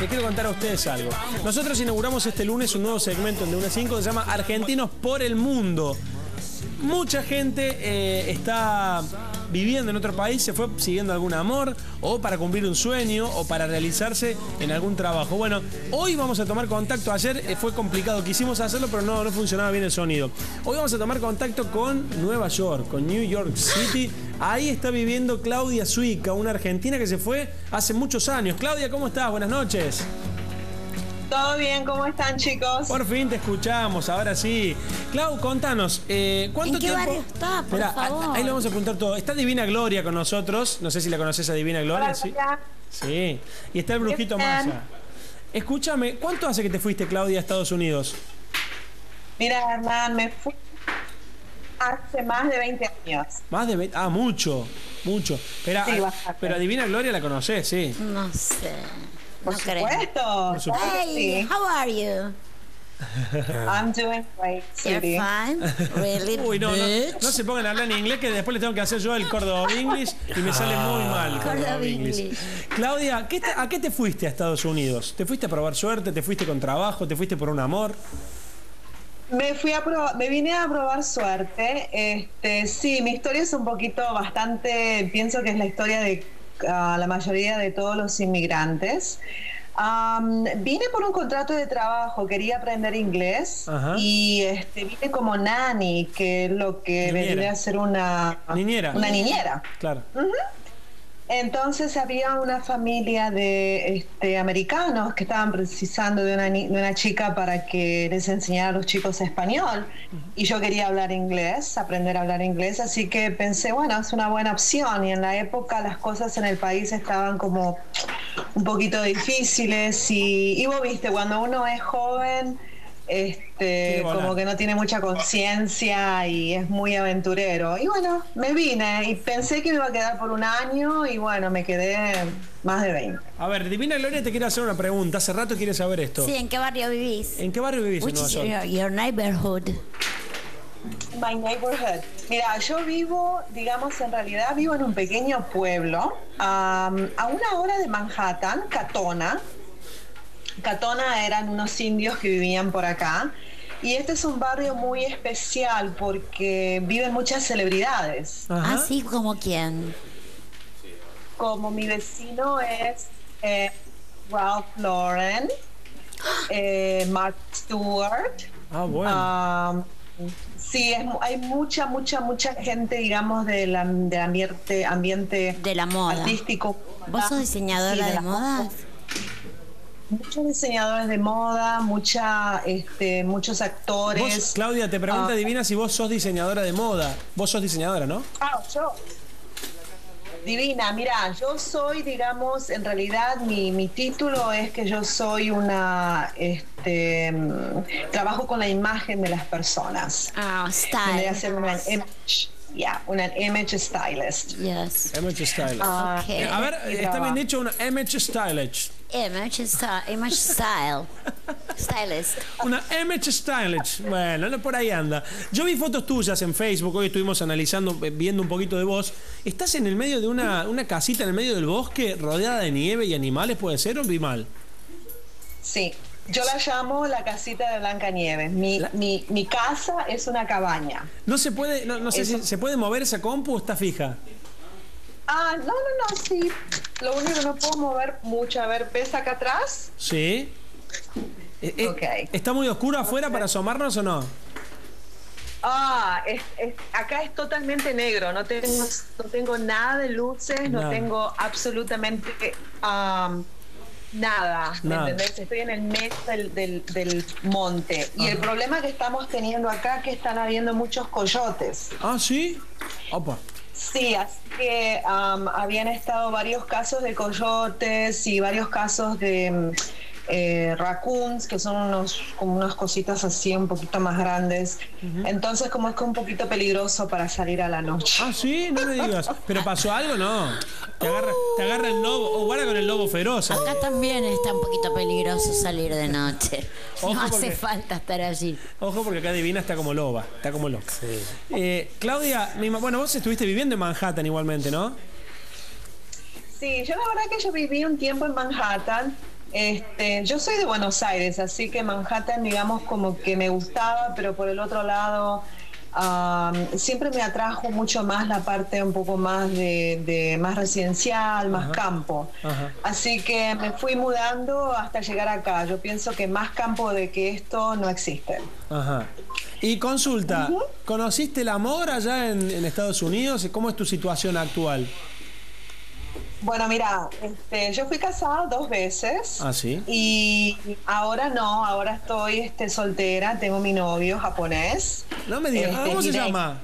les quiero contar a ustedes algo. Nosotros inauguramos este lunes un nuevo segmento en De 1 a 5 que se llama Argentinos por el Mundo. Mucha gente está viviendo en otro país, se fue siguiendo algún amor, o para cumplir un sueño, o para realizarse en algún trabajo. Bueno, hoy vamos a tomar contacto. Ayer fue complicado, quisimos hacerlo, pero no funcionaba bien el sonido. Hoy vamos a tomar contacto con Nueva York, con New York City. Ahí está viviendo Claudia Suica, una argentina que se fue hace muchos años. Claudia, ¿cómo estás? Buenas noches. Todo bien, ¿cómo están, chicos? Por fin te escuchamos, ahora sí. Clau, contanos, ¿cuánto ¿En qué tiempo? barrio está, por favor? Ahí lo vamos a apuntar todo. Está Divina Gloria con nosotros. No sé si la conoces a Divina Gloria. Hola, Sí. hola. Sí. Y está el Brujito Maya. Escúchame, ¿cuánto hace que te fuiste, Claudia, a Estados Unidos? Mira, Hernán, me fui hace más de 20 años. Más de 20. Ah, mucho. Pero, Sí, bastante. pero a Divina Gloria la conocés, sí. No sé. Por No creo. supuesto. supuesto. Claro que Hey, sí. how are you? I'm doing great, You're sweetie. fine? Really, Uy, no bitch? se pongan a hablar en inglés, que después le tengo que hacer yo el Córdoba English y me sale muy mal. Córdoba English. Claudia, ¿a qué te fuiste a Estados Unidos? ¿Te fuiste a probar suerte? ¿Te fuiste con trabajo? ¿Te fuiste por un amor? Me vine a probar suerte. Sí, mi historia es un poquito bastante, pienso que es la historia de la mayoría de todos los inmigrantes. Vine por un contrato de trabajo, quería aprender inglés. Ajá. Y vine como nanny, que es lo que Niñera. vendría a ser una Niñera. Una niñera. Claro. Entonces había una familia de americanos que estaban precisando de una chica para que les enseñara a los chicos español, y yo quería aprender a hablar inglés, así que pensé, bueno, es una buena opción. Y en la época las cosas en el país estaban como un poquito difíciles, y vos viste, cuando uno es joven, como que no tiene mucha conciencia y es muy aventurero. Y bueno, me vine y pensé que me iba a quedar por un año, y bueno, me quedé más de 20. A ver, Divina Gloria te quiere hacer una pregunta. Hace rato quiere saber esto. Sí, ¿en qué barrio vivís? ¿En qué barrio vivís en Which Nueva is York? your neighborhood? My neighborhood. Mira, yo vivo, digamos, en realidad vivo en un pequeño pueblo, a una hora de Manhattan, Katona. Katona eran unos indios que vivían por acá. Y este es un barrio muy especial porque viven muchas celebridades. Ajá. Ah, sí, ¿como quién? Como mi vecino es Ralph Lauren, Mark Stewart. Ah, bueno. Sí, hay mucha gente, digamos, del ambiente De la moda. artístico. ¿Vos sos diseñadora Sí, de la modas? Muchos diseñadores de moda, muchos actores. Vos, Claudia, te pregunta Divina si vos sos diseñadora de moda. Vos sos diseñadora, ¿no? Yo. Divina, mira, yo soy, digamos, en realidad mi título es que yo soy trabajo con la imagen de las personas. Ah, Vendría a style. ser una image stylist. Yes. Image Style. Okay. A ver, está bien dicho, una Image Stylist. Image style. Stylist. Una Image Stylist. Bueno, no, por ahí anda. Yo vi fotos tuyas en Facebook, hoy estuvimos analizando, viendo un poquito de vos. ¿Estás en el medio de una casita en el medio del bosque, rodeada de nieve y animales, puede ser, o vi mal? Sí, yo la llamo la casita de Blancanieves. Mi casa es una cabaña. No se puede, no sé si se puede mover esa compu o está fija. No, sí. Lo único que no puedo mover mucho. A ver, ¿ves acá atrás? Sí. Ok. ¿Está muy oscuro afuera para asomarnos o no? Acá es totalmente negro. No tengo nada de luces, Nada. no tengo absolutamente nada. ¿Me entendés? Estoy en el medio del monte. Y el problema que estamos teniendo acá es que están habiendo muchos coyotes. Ah, ¿sí? Opa. Sí, así que habían estado varios casos de coyotes y varios casos de raccoons, que son como unas cositas así un poquito más grandes. Entonces, como es que un poquito peligroso para salir a la noche. Ah, sí, no me digas. ¿Pero pasó algo? No. Te agarra el lobo. O guarda con el lobo feroz. Acá también está un poquito peligroso salir de noche. Ojo, No hace porque- falta estar allí. Ojo, porque acá Divina está como loba. Está como loca. Claudia, bueno, vos estuviste viviendo en Manhattan igualmente, ¿no? Sí, yo la verdad que yo viví un tiempo en Manhattan. Yo soy de Buenos Aires, así que Manhattan, digamos, como que me gustaba, pero por el otro lado, siempre me atrajo mucho más la parte un poco más de más residencial, más campo. Ajá. Así que me fui mudando hasta llegar acá. Yo pienso que más campo de que esto no existe. Ajá. Y consulta, ¿conociste el amor allá en Estados Unidos? ¿Cómo es tu situación actual? Bueno, mira, yo fui casada 2 veces. Ah, ¿sí? Y ahora no, ahora estoy soltera, tengo mi novio japonés. No me digas, ¿cómo se llama?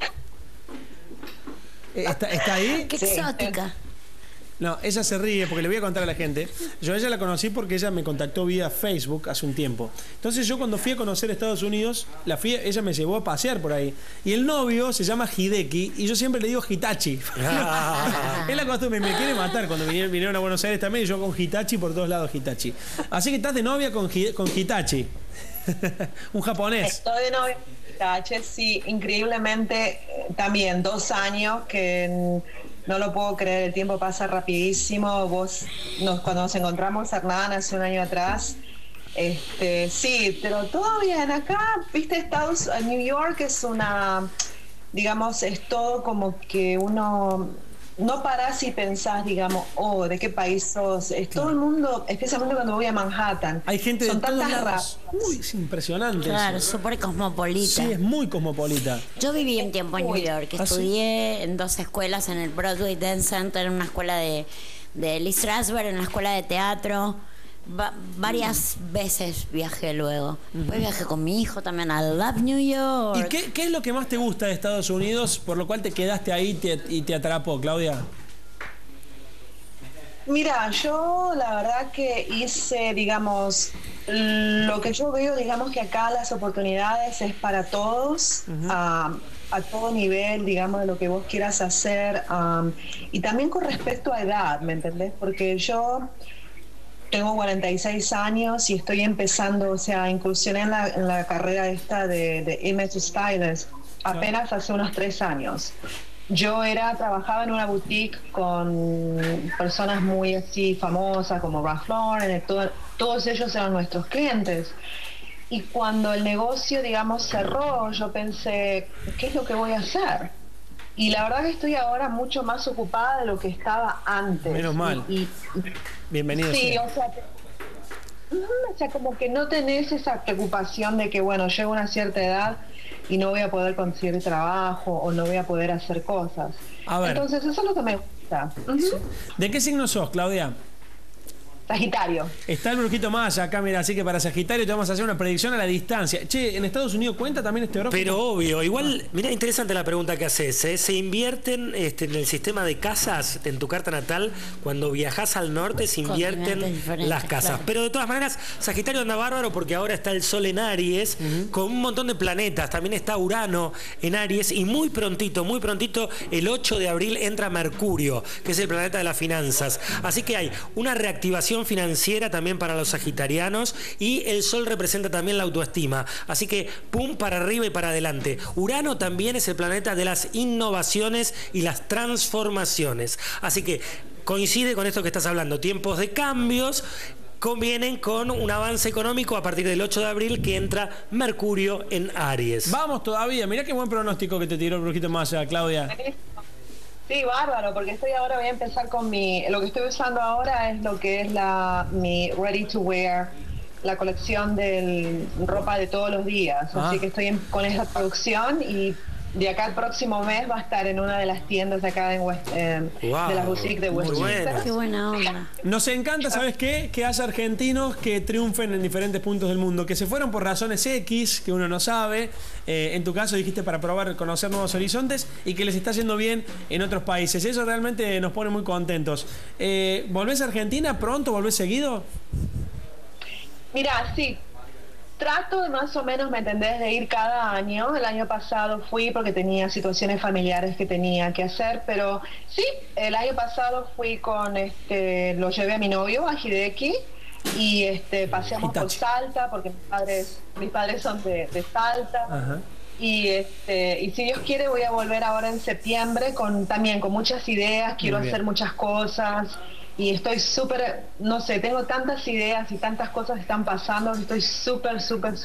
¿Está ahí? Qué Sí. exótica. No, ella se ríe porque le voy a contar a la gente. Yo a ella la conocí porque ella me contactó vía Facebook hace un tiempo. Entonces yo cuando fui a conocer Estados Unidos, ella me llevó a pasear por ahí. Y el novio se llama Hideki y yo siempre le digo Hitachi. Es la costumbre, me quiere matar cuando vinieron a Buenos Aires también y yo con Hitachi por todos lados Hitachi. Así que estás de novia con Hitachi. Un japonés. Estoy de novia con Hitachi, sí, increíblemente también 2 años que no lo puedo creer, el tiempo pasa rapidísimo. Cuando nos encontramos, Hernán, hace un año atrás, sí, pero todo bien. Acá, viste, New York es digamos, es todo como que uno no parás y pensás, digamos, ¿de qué país sos? Es todo el mundo, especialmente cuando voy a Manhattan. Hay gente Son de todos tantas lados. razas. Uy, es impresionante. Claro, eso. súper cosmopolita. Sí, es muy cosmopolita. Yo viví un tiempo en New York. ¿Ah, sí? Estudié en 2 escuelas, en el Broadway Dance Center, en una escuela de Lee Strasberg, en la escuela de teatro. Varias veces viajé luego. Después viajé con mi hijo también a Love New York. ¿Y qué es lo que más te gusta de Estados Unidos, por lo cual te quedaste ahí y te atrapó, Claudia? Mira, yo la verdad que hice, digamos, lo que yo veo, digamos que acá las oportunidades es para todos, a todo nivel, digamos, de lo que vos quieras hacer, y también con respecto a edad, ¿me entendés? Porque yo tengo 46 años y estoy empezando, o sea, incursioné en la carrera esta de image stylist apenas hace unos 3 años. Yo trabajaba en una boutique con personas muy así famosas como Ralph Lauren, todos ellos eran nuestros clientes. Y cuando el negocio, digamos, cerró, yo pensé, ¿qué es lo que voy a hacer? Y la verdad que estoy ahora mucho más ocupada de lo que estaba antes. Menos mal. Bienvenido. Sí, sea. o sea, como que no tenés esa preocupación de que, bueno, llego a una cierta edad y no voy a poder conseguir trabajo o no voy a poder hacer cosas. A ver. Entonces, eso es lo que me gusta. ¿De qué signo sos, Claudia? Sagitario. Está el brujito más acá, mira, así que para Sagitario te vamos a hacer una predicción a la distancia. Che, ¿en Estados Unidos cuenta también este horóscopo? Pero obvio, igual, mira, interesante la pregunta que haces. Se invierten en el sistema de casas, en tu carta natal, cuando viajas al norte se invierten las casas. Claro. Pero de todas maneras, Sagitario anda bárbaro porque ahora está el Sol en Aries, con un montón de planetas. También está Urano en Aries y muy prontito, el 8 de abril entra Mercurio, que es el planeta de las finanzas. Así que hay una reactivación financiera también para los sagitarianos y el Sol representa también la autoestima. Así que pum para arriba y para adelante. Urano también es el planeta de las innovaciones y las transformaciones. Así que coincide con esto que estás hablando. Tiempos de cambios convienen con un avance económico a partir del 8 de abril que entra Mercurio en Aries. Vamos todavía. Mirá qué buen pronóstico que te tiró el brujito más allá, Claudia. Sí, bárbaro, porque voy a empezar con lo que estoy usando ahora es lo que es mi Ready to Wear, la colección de ropa de todos los días. Así que estoy con esa producción y de acá al próximo mes va a estar en una de las tiendas acá de las boutiques de Westchester. Qué buena onda. Nos encanta, ¿sabes qué? Que haya argentinos que triunfen en diferentes puntos del mundo, que se fueron por razones X, que uno no sabe. En tu caso dijiste para probar, conocer nuevos horizontes y que les está yendo bien en otros países. Eso realmente nos pone muy contentos. ¿Volvés a Argentina pronto? ¿Volvés seguido? Mira, sí. Trato de más o menos, ¿me entendés?, de ir cada año. El año pasado fui porque tenía situaciones familiares que tenía que hacer, pero sí, el año pasado fui lo llevé a mi novio, a Hideki, y paseamos por Salta, porque mis padres son de Salta. Ajá. Y si Dios quiere voy a volver ahora en septiembre también con muchas ideas, quiero hacer muchas cosas. y estoy súper, no sé, tengo tantas ideas y tantas cosas que están pasando que estoy súper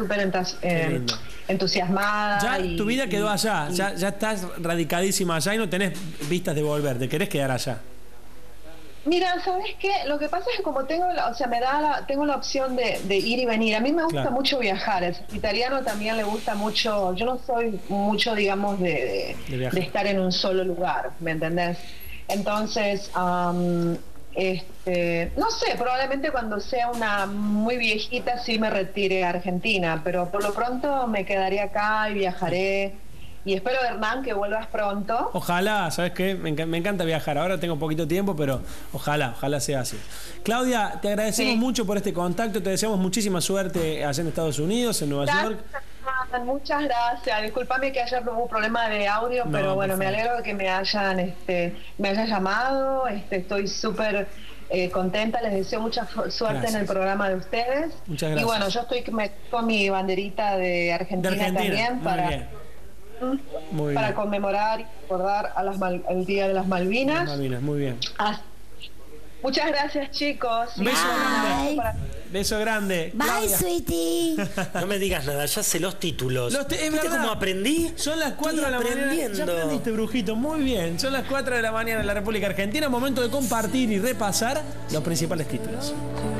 entusiasmada. Ya y, tu vida quedó allá, y- ya estás radicadísima allá y no tenés vistas de volver, te querés quedar allá. Mira, ¿sabes qué? Lo que pasa es que como tengo tengo la opción de ir y venir. A mí me gusta Claro. mucho viajar. El italiano también le gusta mucho. Yo no soy mucho, digamos, De viajar. de estar en un solo lugar, ¿me entendés? Entonces, no sé, probablemente cuando sea una muy viejita sí me retire a Argentina, pero por lo pronto me quedaré acá y viajaré. Y espero, Hernán, que vuelvas pronto. Ojalá, ¿sabes qué? Me encanta viajar. Ahora tengo poquito tiempo, pero ojalá sea así. Claudia, te agradecemos Sí. mucho por este contacto. Te deseamos muchísima suerte allá en Estados Unidos, en Nueva York. Gracias, muchas gracias. Disculpame que ayer hubo un problema de audio, No, pero bueno, por me favor. alegro de que me hayan llamado. Estoy súper contenta. Les deseo mucha suerte Gracias. en el programa de ustedes. Muchas Y gracias. bueno, yo estoy con mi banderita de Argentina, también Muy para, bien. Muy para bien. conmemorar y recordar a el Día de las Malvinas. Malvinas, muy bien. Ah, muchas gracias, chicos. Un beso Bye. grande. Beso grande. Bye, Claudia. sweetie. No me digas nada, ya sé los títulos. Es ¿Viste verdad. cómo aprendí? Son las 4 Estoy de la mañana. Ya aprendiendo. aprendiste, brujito. Muy bien. Son las 4 de la mañana en la República Argentina. Momento de compartir y repasar los principales títulos.